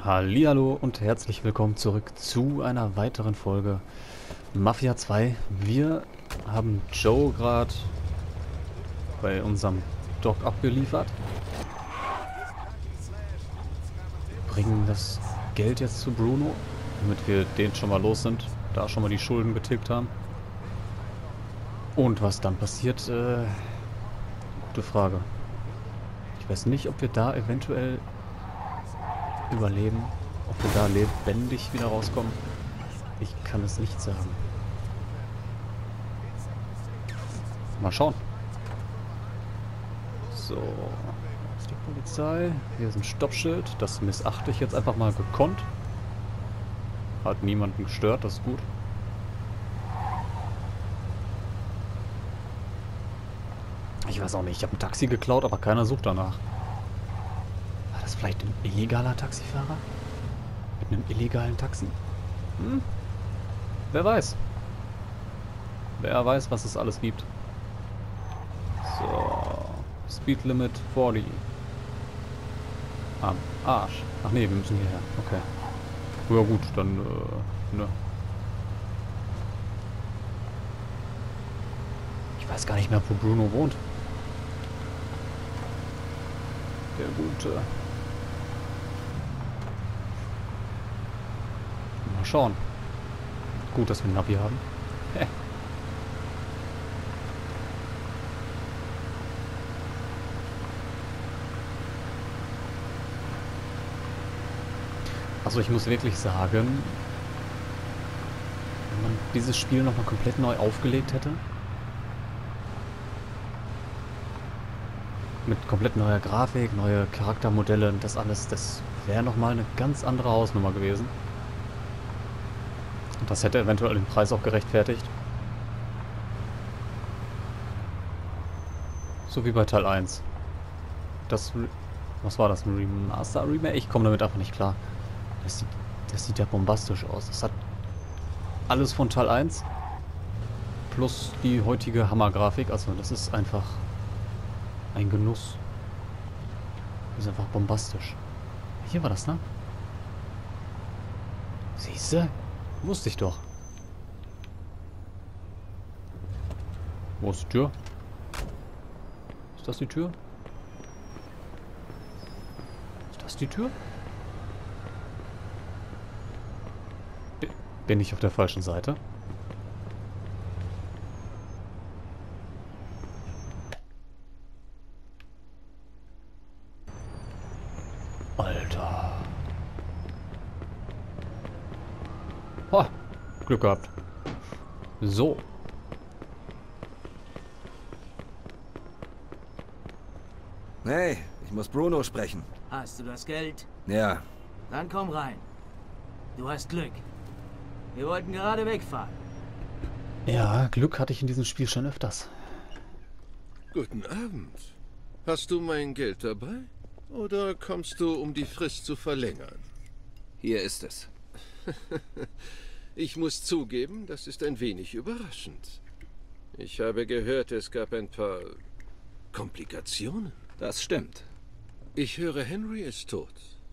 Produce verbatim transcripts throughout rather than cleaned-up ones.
Hallihallo und herzlich willkommen zurück zu einer weiteren Folge Mafia zwei. Wir haben Joe gerade bei unserem Doc abgeliefert. Bringen das Geld jetzt zu Bruno, damit wir den schon mal los sind, da schon mal die Schulden getilgt haben. Und was dann passiert, äh, gute Frage. Ich weiß nicht, ob wir da eventuell überleben, ob wir da lebendig wieder rauskommen. Ich kann es nicht sagen. Mal schauen. So, das ist die Polizei. Hier ist ein Stoppschild. Das missachte ich jetzt einfach mal gekonnt. Hat niemanden gestört, das ist gut. Ich weiß auch nicht, ich habe ein Taxi geklaut, aber keiner sucht danach. War das vielleicht ein illegaler Taxifahrer? Mit einem illegalen Taxi? Hm? Wer weiß. Wer weiß, was es alles gibt. So. Speed Limit vierzig. Am Arsch. Ach nee, wir müssen hierher. Okay. Ja gut, dann, äh, ne. Ich weiß gar nicht mehr, wo Bruno wohnt. Der gute. Mal schauen. Gut, dass wir ein Navi haben. Hä. Also ich muss wirklich sagen, wenn man dieses Spiel nochmal komplett neu aufgelegt hätte, mit komplett neuer Grafik, neue Charaktermodelle und das alles, das wäre nochmal eine ganz andere Hausnummer gewesen. Und das hätte eventuell den Preis auch gerechtfertigt. So wie bei Teil eins. Das, was war das, ein Remaster, Remake? Ich komme damit einfach nicht klar. Das sieht, das sieht ja bombastisch aus. Das hat alles von Teil eins plus die heutige Hammergrafik. Also das ist einfach ein Genuss. Das ist einfach bombastisch. Hier war das, ne? Siehste? Wusste ich doch. Wo ist die Tür? Ist das die Tür? Ist das die Tür? B- Bin ich auf der falschen Seite? Alter. Oh, Glück gehabt. So. Hey, ich muss Bruno sprechen. Hast du das Geld? Ja. Dann komm rein. Du hast Glück. Wir wollten gerade wegfahren. Ja, Glück hatte ich in diesem Spiel schon öfters. Guten Abend. Hast du mein Geld dabei? Oder kommst du, um die Frist zu verlängern? Hier ist es. Ich muss zugeben, das ist ein wenig überraschend. Ich habe gehört, es gab ein paar Komplikationen. Das stimmt. Ich höre, Henry ist tot.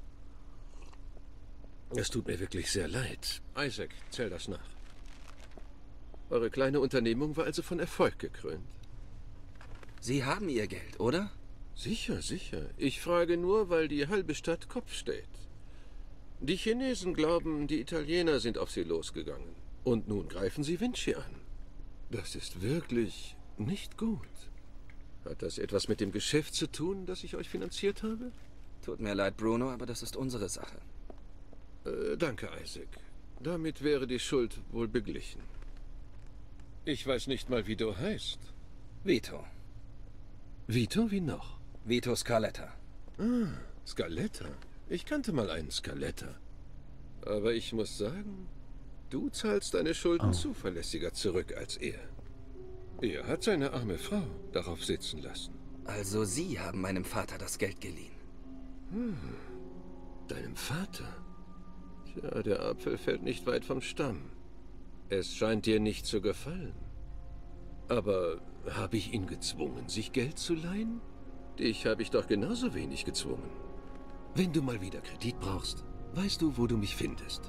Es tut mir wirklich sehr leid. Isaac, zähl das nach. Eure kleine Unternehmung war also von Erfolg gekrönt. Sie haben Ihr Geld, oder? Sicher, sicher. Ich frage nur, weil die halbe Stadt Kopf steht. Die Chinesen glauben, die Italiener sind auf sie losgegangen. Und nun greifen sie Vinci an. Das ist wirklich nicht gut. Hat das etwas mit dem Geschäft zu tun, das ich euch finanziert habe? Tut mir leid, Bruno, aber das ist unsere Sache. Äh, danke, Isaac. Damit wäre die Schuld wohl beglichen. Ich weiß nicht mal, wie du heißt. Vito. Vito, wie noch? Vito Scaletta. Ah, Scaletta. Ich kannte mal einen Scaletta. Aber ich muss sagen, du zahlst deine Schulden Oh. zuverlässiger zurück als er. Er hat seine arme Frau darauf sitzen lassen. Also Sie haben meinem Vater das Geld geliehen. Hm. Deinem Vater? Tja, der Apfel fällt nicht weit vom Stamm. Es scheint dir nicht zu gefallen. Aber habe ich ihn gezwungen, sich Geld zu leihen? Dich habe ich doch genauso wenig gezwungen. Wenn du mal wieder Kredit brauchst, weißt du, wo du mich findest?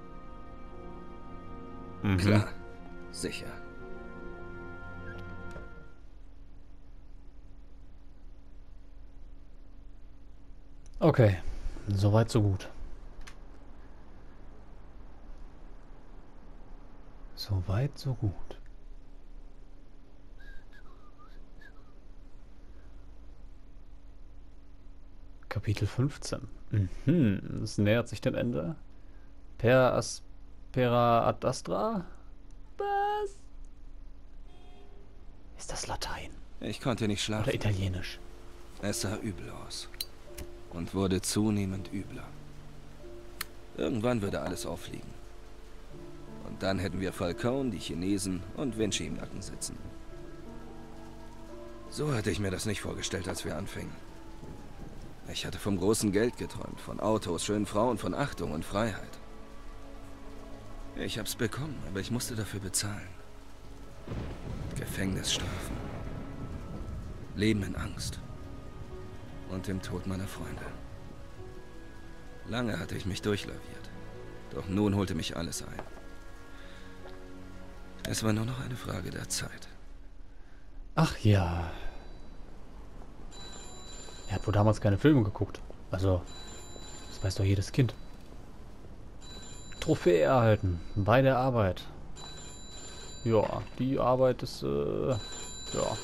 Mhm. Klar, sicher. Okay, soweit so gut. Soweit so gut. Kapitel fünfzehn. Mhm, es nähert sich dem Ende. Per aspera ad astra? Was? Ist das Latein? Ich konnte nicht Oder schlafen. Italienisch? Es sah übel aus. Und wurde zunehmend übler. Irgendwann würde alles auffliegen. Und dann hätten wir Falcone, die Chinesen und Vinci im Nacken sitzen. So hatte ich mir das nicht vorgestellt, als wir anfingen. Ich hatte vom großen Geld geträumt, von Autos, schönen Frauen, von Achtung und Freiheit. Ich hab's bekommen, aber ich musste dafür bezahlen. Gefängnisstrafen. Leben in Angst. Und dem Tod meiner Freunde. Lange hatte ich mich durchlaviert. Doch nun holte mich alles ein. Es war nur noch eine Frage der Zeit. Ach ja. Er hat wohl damals keine Filme geguckt. Also, das weiß doch jedes Kind. Trophäe erhalten. Bei der Arbeit. Ja, die Arbeit ist, äh, ja.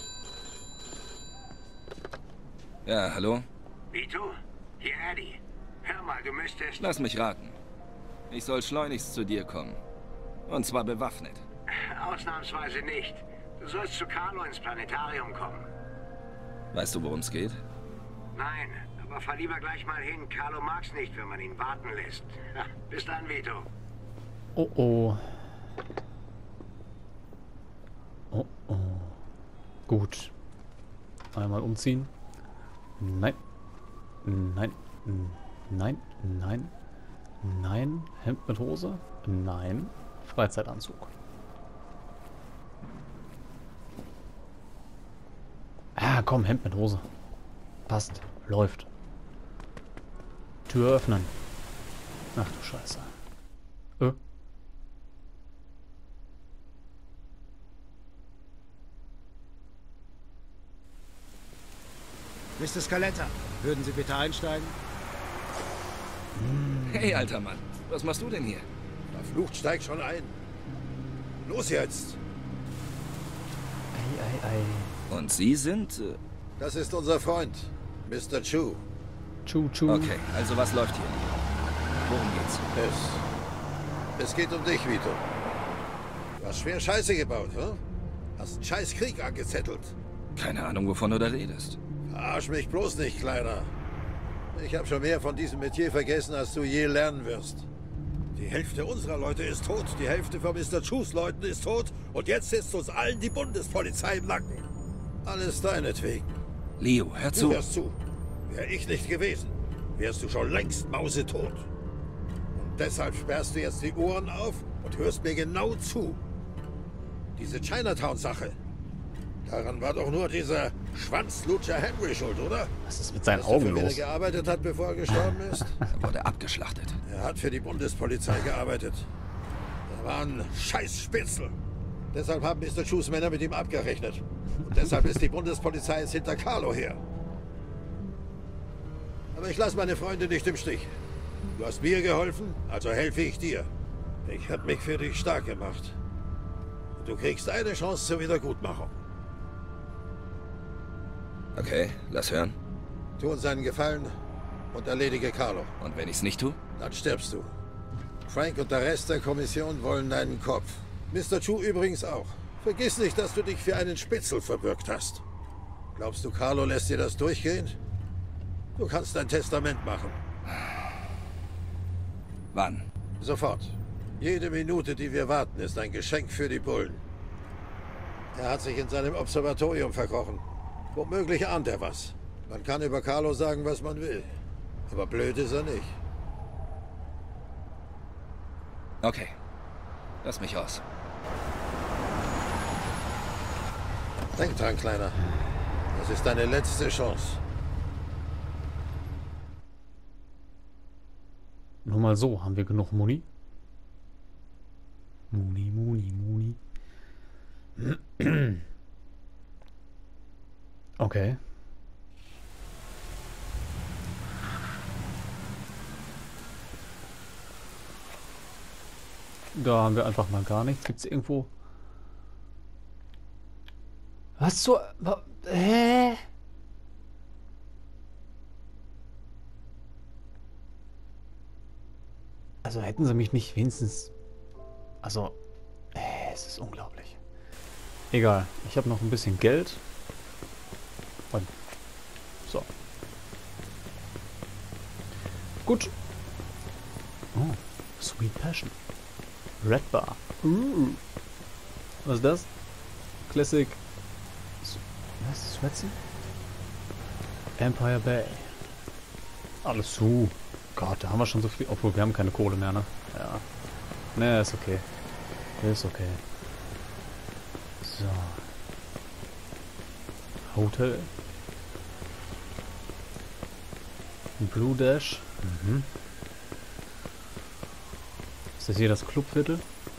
Ja, hallo? Vito? Hier Eddie. Hör mal, du müsstest... Lass mich raten. Ich soll schleunigst zu dir kommen. Und zwar bewaffnet. Ausnahmsweise nicht. Du sollst zu Carlo ins Planetarium kommen. Weißt du, worum es geht? Nein, aber fahr lieber gleich mal hin. Carlo mag's nicht, wenn man ihn warten lässt. Ja, bis dann, Vito. Oh oh. Oh oh. Gut. Einmal umziehen. Nein. Nein. Nein. Nein. Nein. Hemd mit Hose. Nein. Freizeitanzug. Ah, komm, Hemd mit Hose. Passt. Läuft. Tür öffnen. Ach du Scheiße. Äh. Mister Scaletta, würden Sie bitte einsteigen? Hey, alter Mann. Was machst du denn hier? Verflucht, steig schon ein. Los jetzt! Ei, ei, ei. Und Sie sind... Äh, Das ist unser Freund, Mister Chu. Chu, chu. okay, also was läuft hier? Worum geht's? Es... Es geht um dich, Vito. Du hast schwer Scheiße gebaut, hm? Hast einen scheiß Krieg angezettelt. Keine Ahnung, wovon du da redest. Verarsch mich bloß nicht, Kleiner. Ich habe schon mehr von diesem Metier vergessen, als du je lernen wirst. Die Hälfte unserer Leute ist tot, die Hälfte von Mister Chus Leuten ist tot und jetzt sitzt uns allen die Bundespolizei im Nacken. Alles deinetwegen. Leo, hör Du zu. hörst zu. Wäre ich nicht gewesen, wärst du schon längst mausetot. Und deshalb sperrst du jetzt die Ohren auf und hörst mir genau zu. Diese Chinatown-Sache, daran war doch nur dieser Schwanzlutscher Henry schuld, oder? Was ist mit seinen Weißt du, Augen für wen er los? gearbeitet hat, bevor er gestorben ist? Er wurde abgeschlachtet. Er hat für die Bundespolizei gearbeitet. Er war ein Scheißspitzel. Deshalb haben Mister Chus Männer mit ihm abgerechnet. Und deshalb ist die Bundespolizei jetzt hinter Carlo her. Aber ich lasse meine Freunde nicht im Stich. Du hast mir geholfen, also helfe ich dir. Ich habe mich für dich stark gemacht. Und du kriegst eine Chance zur Wiedergutmachung. Okay, lass hören. Tu uns einen Gefallen und erledige Carlo. Und wenn ich's nicht tue? Dann stirbst du. Frank und der Rest der Kommission wollen deinen Kopf. Mister Chu übrigens auch. Vergiss nicht, dass du dich für einen Spitzel verbürgt hast. Glaubst du, Carlo lässt dir das durchgehen? Du kannst ein Testament machen. Wann? Sofort. Jede Minute, die wir warten, ist ein Geschenk für die Bullen. Er hat sich in seinem Observatorium verkrochen. Womöglich ahnt er was. Man kann über Carlo sagen, was man will. Aber blöd ist er nicht. Okay. Lass mich aus. Denk dran, Kleiner. Das ist deine letzte Chance. Nur mal so, haben wir genug Muni? Muni, Muni, Muni. Okay. Da haben wir einfach mal gar nichts. Gibt es irgendwo... Was so... Hä? Also hätten sie mich nicht wenigstens... Also... Äh, es ist unglaublich. Egal. Ich habe noch ein bisschen Geld. Und... So. Gut. Oh. Sweet Passion. Red Bar. Uh. Was ist das? Classic. Was ist Sweatsy? Empire Bay. Alles zu. Gott, da haben wir schon so viel. Obwohl, wir haben keine Kohle mehr, ne? Ja. Ne, ist okay. Ist okay. So. Hotel. Blue Dash. Mhm. Ist das hier das Clubviertel?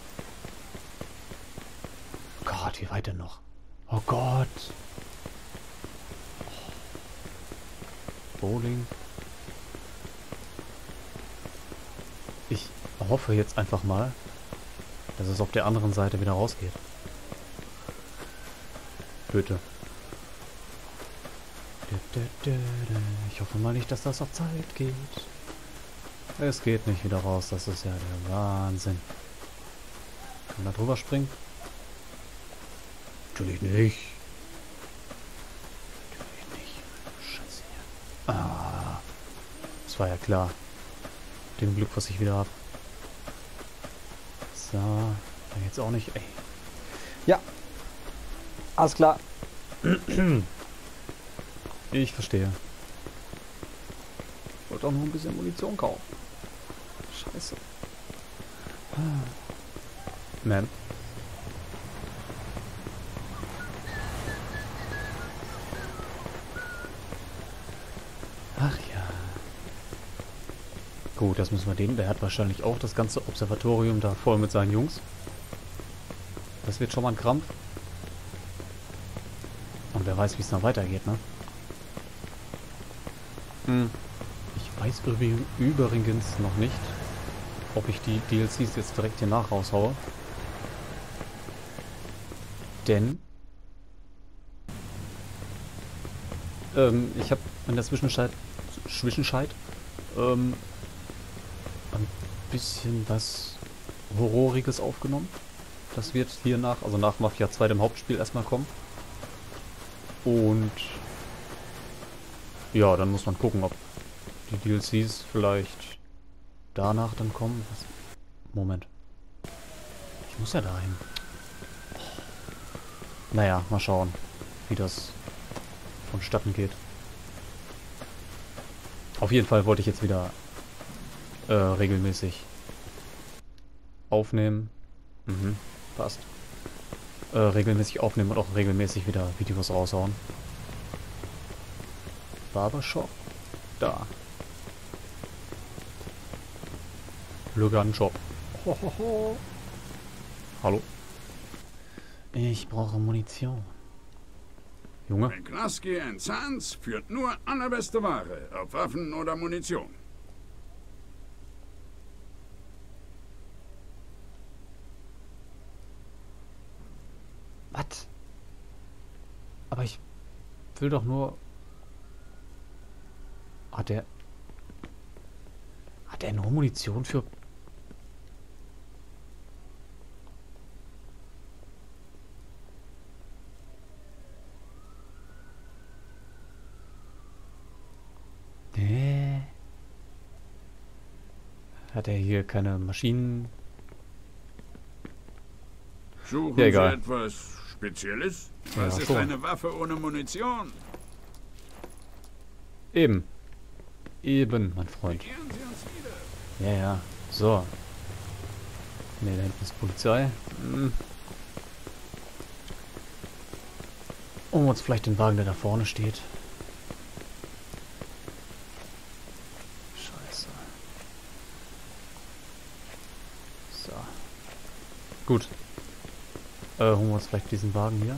Gott, wie weit denn noch? Oh Gott. Bowling. Ich hoffe jetzt einfach mal, dass es auf der anderen Seite wieder rausgeht. Bitte. Ich hoffe mal nicht, dass das auf Zeit geht. Es geht nicht wieder raus, das ist ja der Wahnsinn. Kann man da drüber springen? Natürlich nicht. Natürlich nicht. Scheiße hier. Ah. Das war ja klar. Dem Glück, was ich wieder habe. So. Jetzt auch nicht. Ey. Ja. Alles klar. Ich verstehe. Ich wollte auch noch ein bisschen Munition kaufen. Scheiße. Man. Ach ja. Gut, das müssen wir den. Der hat wahrscheinlich auch das ganze Observatorium da voll mit seinen Jungs. Das wird schon mal ein Krampf. Und wer weiß, wie es noch weitergeht, ne? Hm. Ich weiß übrigens noch nicht, ob ich die D L Cs jetzt direkt hier nach raushaue. Denn ähm, ich habe in der Zwischenzeit, Zwischenzeit ähm, ein bisschen was Horroriges aufgenommen. Das wird hier nach, also nach Mafia zwei dem Hauptspiel erstmal kommen. Und ja, dann muss man gucken, ob die D L Cs vielleicht danach dann kommen. Was? Moment. Ich muss ja dahin. Naja, mal schauen, wie das vonstatten geht. Auf jeden Fall wollte ich jetzt wieder äh, regelmäßig aufnehmen. Mhm, passt. Äh, regelmäßig aufnehmen und auch regelmäßig wieder Videos raushauen. Barbershop. Da. Logan Shop. Hohoho. Hallo. Ich brauche Munition. Junge. McCluskey and Sons führt nur allerbeste Ware, ob Waffen oder Munition. Was? Aber ich will doch nur... Hat der... Hat er nur Munition für... Nee. Hat er hier keine Maschinen? Suchen Ja, Sie egal. etwas Spezielles? Ja, Was ist so. eine Waffe ohne Munition? Eben. Eben, mein Freund. Begehren Sie uns wieder. Ja, ja. So. Ne, da hinten ist Polizei. Hm. Oh, uns vielleicht den Wagen, der da vorne steht. Scheiße. Gut. Äh, holen wir uns vielleicht diesen Wagen hier.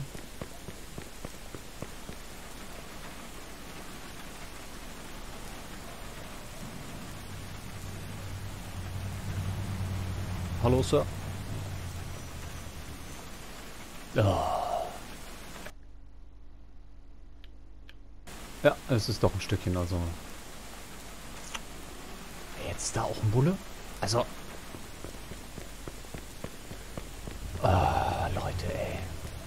Hallo, Sir. Oh. Ja, es ist doch ein Stückchen, also. Jetzt ist da auch ein Bulle? Also. Ah, Leute, ey.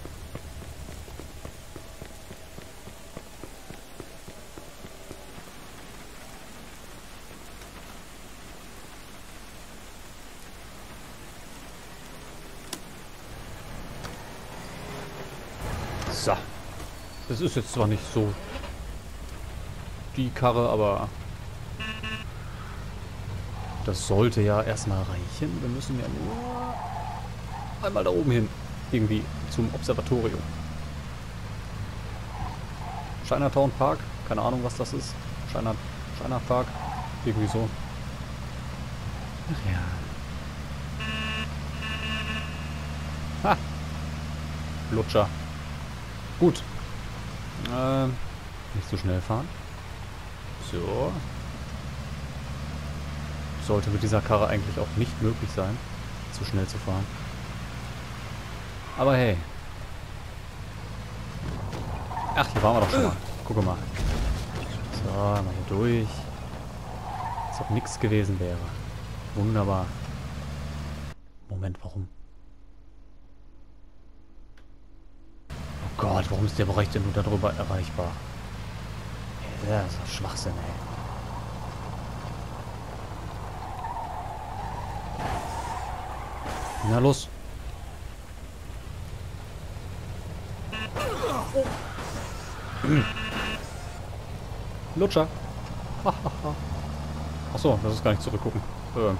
So. Das ist jetzt zwar nicht so die Karre, aber das sollte ja erstmal reichen. Wir müssen ja nur einmal da oben hin. Irgendwie zum Observatorium. Chinatown Park. Keine Ahnung, was das ist. China, China Park. Irgendwie so. Ach ja. Ha. Lutscher. Gut. Äh, nicht so schnell fahren. So. Sollte mit dieser Karre eigentlich auch nicht möglich sein, zu schnell zu fahren. Aber hey. Ach, hier waren wir doch schon mal. Guck mal. So, mal hier durch. Als ob nichts gewesen wäre. Wunderbar. Moment, warum? Oh Gott, warum ist der Bereich denn nur darüber erreichbar? Ja, das ist doch Schwachsinn, ey. Na los. Lutscher. Achso, das ist gar nicht zurückgucken. Ähm.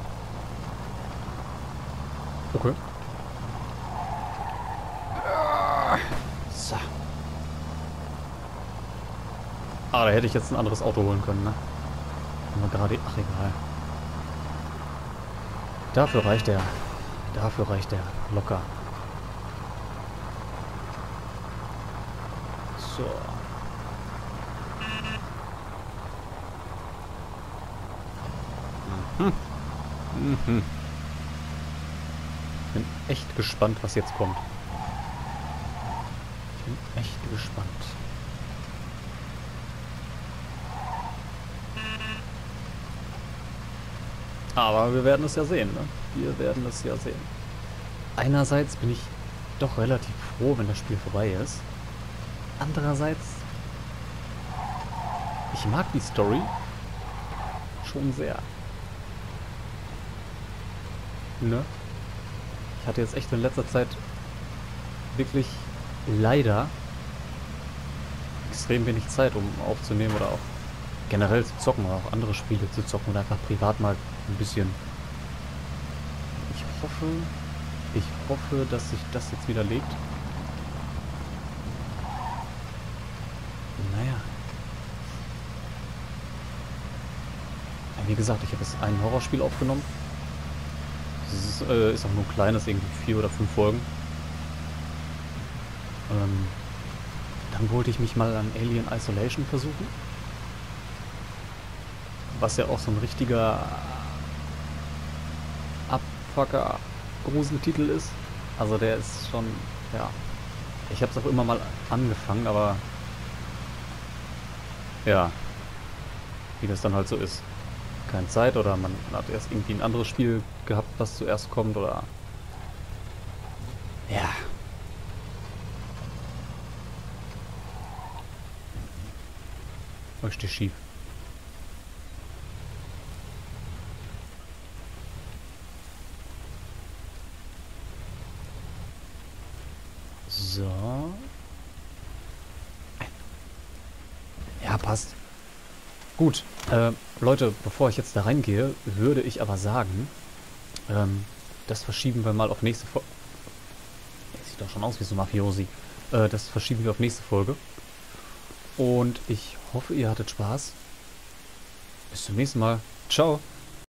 Okay. So. Ah, da hätte ich jetzt ein anderes Auto holen können, ne? Aber gerade... Ach, egal. Dafür reicht der. Dafür reicht der locker. So. Mhm. Mhm. Ich bin echt gespannt, was jetzt kommt. Ich bin echt gespannt. Aber wir werden es ja sehen, ne? Wir werden es ja sehen. Einerseits bin ich doch relativ froh, wenn das Spiel vorbei ist. Andererseits, ich mag die Story schon sehr. Ne? Ich hatte jetzt echt in letzter Zeit wirklich leider extrem wenig Zeit, um aufzunehmen oder auch generell zu zocken oder auch andere Spiele zu zocken oder einfach privat mal ein bisschen. Ich hoffe, ich hoffe, dass sich das jetzt wieder legt. Naja. Wie gesagt, ich habe jetzt ein Horrorspiel aufgenommen. Das ist, äh, ist auch nur ein kleines, irgendwie vier oder fünf Folgen. Ähm, dann wollte ich mich mal an Alien Isolation versuchen. Was ja auch so ein richtiger Abfucker-Gruseltitel ist. Also der ist schon, ja. Ich habe es auch immer mal angefangen, aber ja, wie das dann halt so ist. Keine Zeit oder man hat erst irgendwie ein anderes Spiel gehabt, was zuerst kommt oder ja. Oh, ich stehe schief. So. Ja, passt. Gut. Äh, Leute, bevor ich jetzt da reingehe, würde ich aber sagen, ähm, das verschieben wir mal auf nächste Folge. Sieht doch schon aus wie so Mafiosi. Äh, das verschieben wir auf nächste Folge. Und ich hoffe, ihr hattet Spaß. Bis zum nächsten Mal. Ciao.